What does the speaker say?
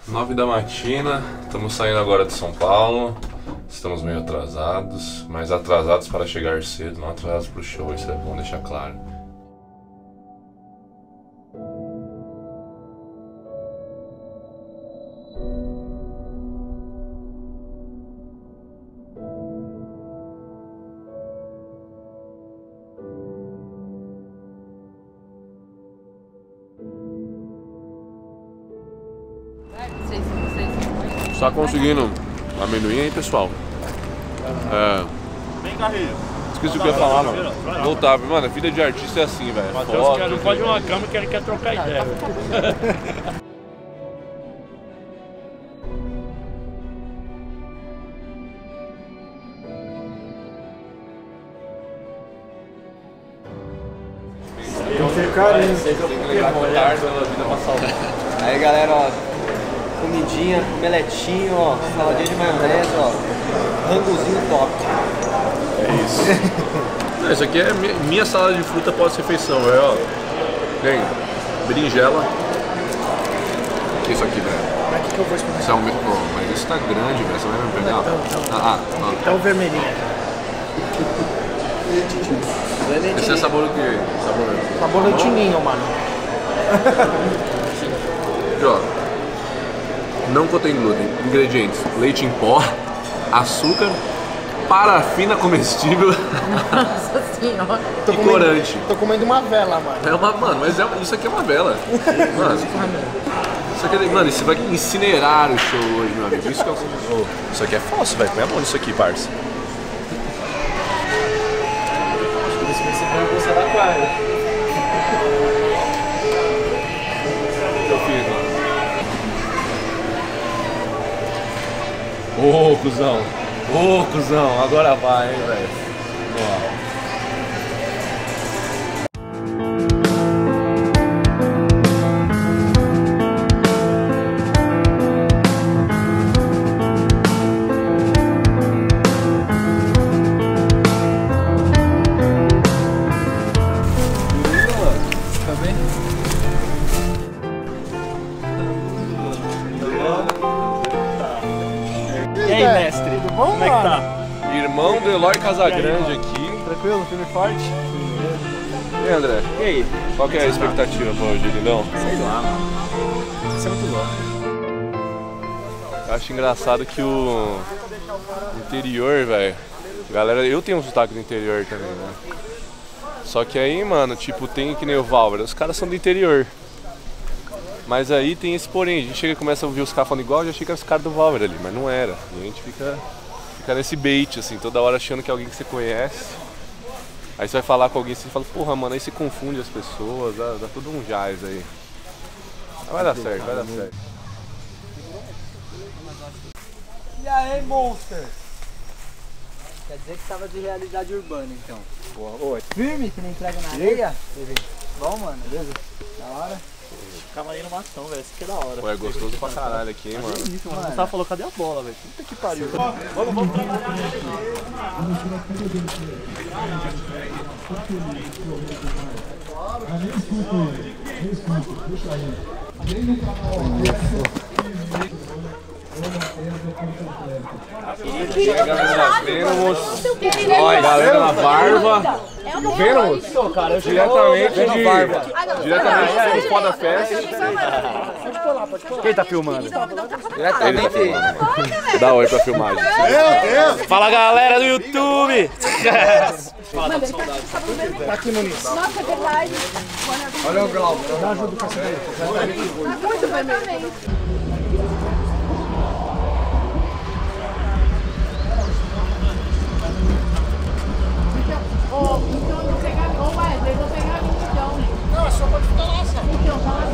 9 da matina, estamos saindo agora de São Paulo. Estamos meio atrasados, mas atrasados para chegar cedo, não atrasados para o show, isso é bom deixar claro. Está conseguindo amendoim aí, pessoal? Vem, Carreiro. Esqueci o que eu ia falar, mano. Não tá, mano, a vida de artista é assim, velho. Matheus não pode uma cama que ele quer trocar ideia. Tem que ter carinho. Tem que levar com tarde pela vida pra salvar. Aí galera, ó, comidinha, meletinho, ó, saladinha de maionese, ó, rangozinho top. É isso. Não, isso aqui é minha salada de fruta pós-refeição, velho, ó. Tem berinjela. O que é isso aqui, velho? Mas o que eu vou experimentar? Isso é mas isso tá grande, velho, você vai me pegar? Então o vermelhinho. Esse é sabor do que? Sabor leitinho, mano. Aqui, ó. Não contém glúten. Ingredientes: leite em pó, açúcar, parafina comestível. Nossa senhora. E corante. Tô comendo uma vela, mano. Mano, mas isso aqui é uma vela. Mano, isso aqui, mano, isso vai incinerar o show hoje, meu amigo. Isso que é o... Isso aqui é falso, velho. Põe a mão nisso aqui, parça. Você vai quase. Eu fiz, mano. Ô, cuzão. Ô, cuzão. Agora vai, hein, velho. E aí, mestre? Tudo bom, Como é que tá? Irmão do Eloy Casagrande aqui. Tranquilo? Filme forte? E aí, André? E aí? Qual que é a expectativa pra hoje, lindão? Sei lá, mano. Isso é muito bom. Eu acho engraçado que o interior, velho, galera, eu tenho um sotaque do interior também, né? Só que aí, mano, tipo, tem que nem o Valver, os caras são do interior. Mas aí tem esse porém, a gente chega e começa a ouvir os caras falando igual, já achei que era os caras do Valver ali, mas não era. E a gente fica nesse bait, assim, toda hora achando que é alguém que você conhece. Aí você vai falar com alguém e você fala, porra, mano, aí você confunde as pessoas, dá tudo um jazz aí. Mas vai dar certo, vai dar certo. E aí, monster? Quer dizer que tava de realidade urbana, então. Boa. Firme, que não entrega na areia? Bom, mano. Beleza? Da hora. Ficava aí no matão, velho. Isso aqui é da hora. Pô, é gostoso pra caralho aqui, hein, mano. Isso, mano. O Gustavo falou, cadê a bola, velho? Puta que pariu. Vamos trabalhar. Chegamos na Vênus, olha, galera na Barba. Vênus, diretamente do Foda Fest. Quem tá filmando? Diretamente. Dá oi pra filmagem. Fala, galera do YouTube! Tá aqui, Muniz. Nossa, é verdade. Olha o grau. Dá ajuda com essa daí. Tá muito vermelho. Então, vou pegar, Wesley, vou pegar 20 então. Não, é só pra ficar lá, sabe? Então, tá lá.